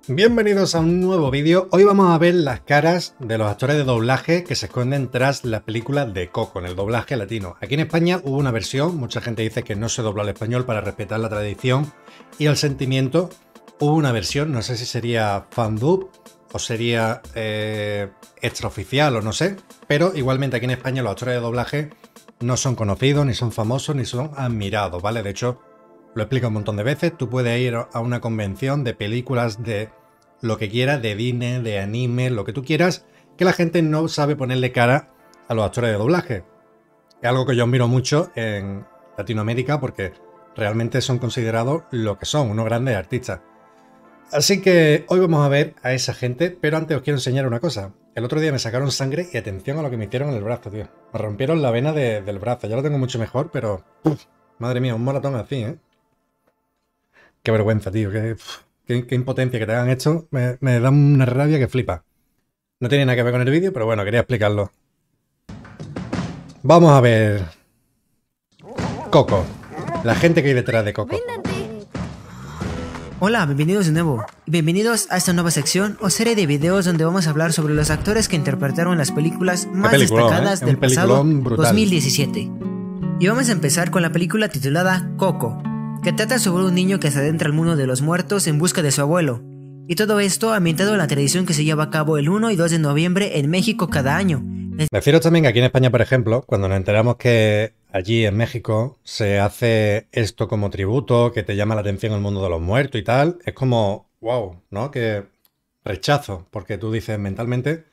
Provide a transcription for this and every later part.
Bienvenidos a un nuevo vídeo. Hoy vamos a ver las caras de los actores de doblaje que se esconden tras la película de Coco, en el doblaje latino. Aquí en España hubo una versión, mucha gente dice que no se dobló al español para respetar la tradición y el sentimiento. Hubo una versión, no sé si sería fandub o sería extraoficial o no sé, pero igualmente aquí en España los actores de doblaje no son conocidos, ni son famosos, ni son admirados, ¿vale? De hecho, lo explico un montón de veces, tú puedes ir a una convención de películas de lo que quieras, de Disney, de anime, lo que tú quieras, que la gente no sabe ponerle cara a los actores de doblaje. Es algo que yo admiro mucho en Latinoamérica porque realmente son considerados lo que son, unos grandes artistas. Así que hoy vamos a ver a esa gente, pero antes os quiero enseñar una cosa. El otro día me sacaron sangre y atención a lo que me hicieron en el brazo, tío. Me rompieron la vena del brazo, ya lo tengo mucho mejor, pero... madre mía, un moratón así, ¿eh? Qué vergüenza, tío. Qué impotencia que te hagan esto. Me da una rabia que flipa. No tiene nada que ver con el vídeo, pero bueno, quería explicarlo. Vamos a ver... Coco. La gente que hay detrás de Coco. Hola, bienvenidos de nuevo. Bienvenidos a esta nueva sección o serie de videos donde vamos a hablar sobre los actores que interpretaron las películas más destacadas del pasado 2017. Y vamos a empezar con la película titulada Coco, que trata sobre un niño que se adentra al mundo de los muertos en busca de su abuelo. Y todo esto ambientado en la tradición que se lleva a cabo el 1 y 2 de noviembre en México cada año. Deciros también que aquí en España, por ejemplo, cuando nos enteramos que allí en México se hace esto como tributo, que te llama la atención el mundo de los muertos y tal, es como, wow, ¿no? Que rechazo, porque tú dices mentalmente...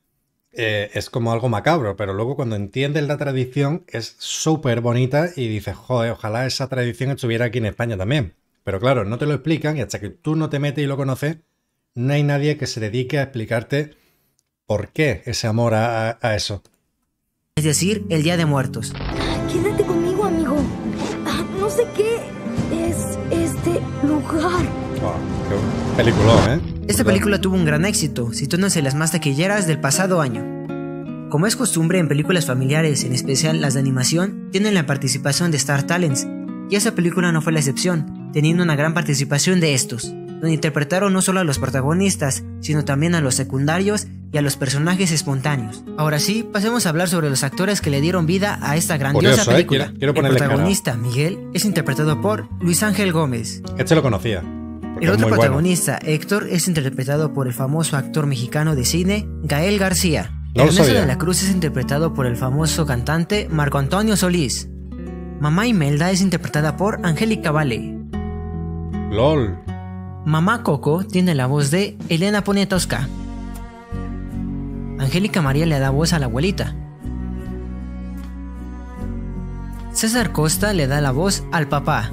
es como algo macabro, pero luego cuando entiendes la tradición es súper bonita y dices, joder, ojalá esa tradición estuviera aquí en España también. Pero claro, no te lo explican y hasta que tú no te metes y lo conoces, no hay nadie que se dedique a explicarte por qué ese amor a eso. Es decir, el Día de Muertos. Quédate conmigo, amigo. No sé qué es este lugar. Oh, qué peliculón, ¿eh? Esta película tuvo un gran éxito, situándose en las más taquilleras del pasado año. Como es costumbre en películas familiares, en especial las de animación, tienen la participación de Star Talents, y esa película no fue la excepción, teniendo una gran participación de estos, donde interpretaron no solo a los protagonistas, sino también a los secundarios y a los personajes espontáneos. Ahora sí, pasemos a hablar sobre los actores que le dieron vida a esta grandiosa película. Quiero el ponerle protagonista, cara. Miguel, es interpretado por Luis Ángel Gómez. Este lo conocía. El otro protagonista, bueno. Héctor, es interpretado por el famoso actor mexicano de cine, Gael García. Ernesto de la Cruz es interpretado por el famoso cantante Marco Antonio Solís. Mamá Imelda es interpretada por Angélica Vale. LOL. Mamá Coco tiene la voz de Elena Poniatowska. Angélica María le da voz a la abuelita. César Costa le da la voz al papá.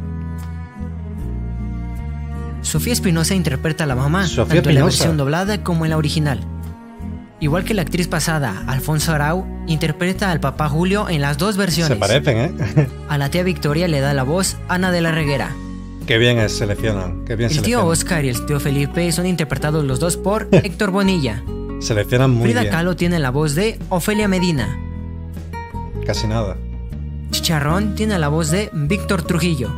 Sofía Espinosa interpreta a la mamá, tanto en la versión doblada como en la original. Igual que la actriz pasada, Alfonso Arau, interpreta al papá Julio en las dos versiones. Se parecen, ¿eh? A la tía Victoria le da la voz Ana de la Reguera. Qué bien seleccionan, qué bien el tío Oscar y el tío Felipe son interpretados los dos por Héctor Bonilla. Seleccionan muy bien. Frida Kahlo tiene la voz de Ofelia Medina. Casi nada. Chicharrón tiene la voz de Víctor Trujillo.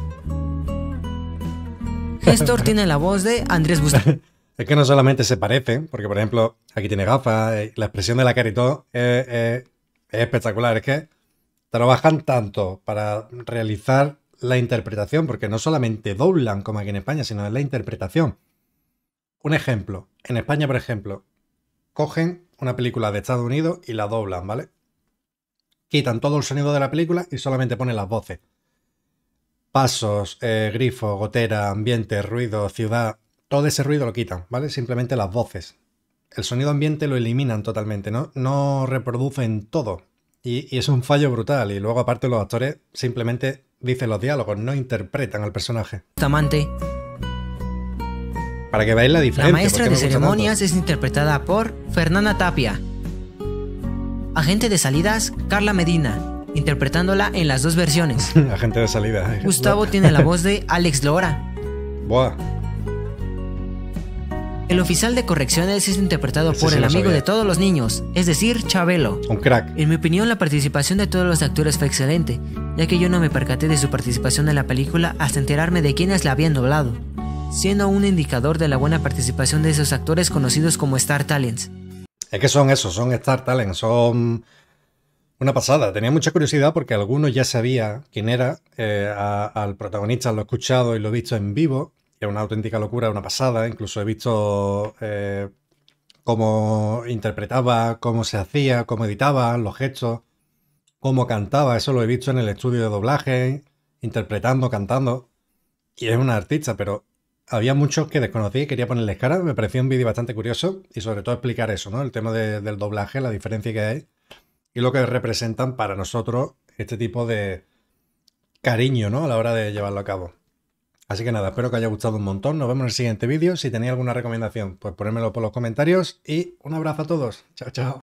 Gestor tiene la voz de Andrés Bustamante. Es que no solamente se parecen, porque por ejemplo, aquí tiene gafas, la expresión de la cara y todo es espectacular. Es que trabajan tanto para realizar la interpretación, porque no solamente doblan como aquí en España, sino en la interpretación. Un ejemplo, en España, por ejemplo, cogen una película de Estados Unidos y la doblan, ¿vale? Quitan todo el sonido de la película y solamente ponen las voces. Pasos, grifo, gotera, ambiente, ruido, ciudad, todo ese ruido lo quitan, ¿vale? Simplemente las voces. El sonido ambiente lo eliminan totalmente, ¿no? No reproducen todo. Y es un fallo brutal. Y luego aparte los actores simplemente dicen los diálogos, no interpretan al personaje. Para que veáis la diferencia. La maestra de ceremonias es interpretada por Fernanda Tapia. Agente de salidas, Carla Medina, interpretándola en las dos versiones. Agente de salida. Gustavo tiene la voz de Alex Lora. Buah. El oficial de correcciones es interpretado por el amigo de todos los niños, es decir, Chabelo. Un crack. En mi opinión, la participación de todos los actores fue excelente, ya que yo no me percaté de su participación en la película hasta enterarme de quiénes la habían doblado. siendo un indicador de la buena participación de esos actores conocidos como Star Talents. Es que son esos, son Star Talents, son una pasada. Tenía mucha curiosidad porque algunos ya sabía quién era. Al protagonista lo he escuchado y lo he visto en vivo. Es una auténtica locura, una pasada. Incluso he visto cómo interpretaba, cómo se hacía, cómo editaba, los gestos, cómo cantaba. Eso lo he visto en el estudio de doblaje, interpretando, cantando. Y es una artista, pero había muchos que desconocí y quería ponerles cara. Me pareció un vídeo bastante curioso y sobre todo explicar eso, ¿no? El tema del doblaje, la diferencia que hay y lo que representan para nosotros este tipo de cariño, ¿no? A la hora de llevarlo a cabo. Así que nada, espero que os haya gustado un montón. Nos vemos en el siguiente vídeo. Si tenéis alguna recomendación, pues ponérmelo por los comentarios y un abrazo a todos. Chao, chao.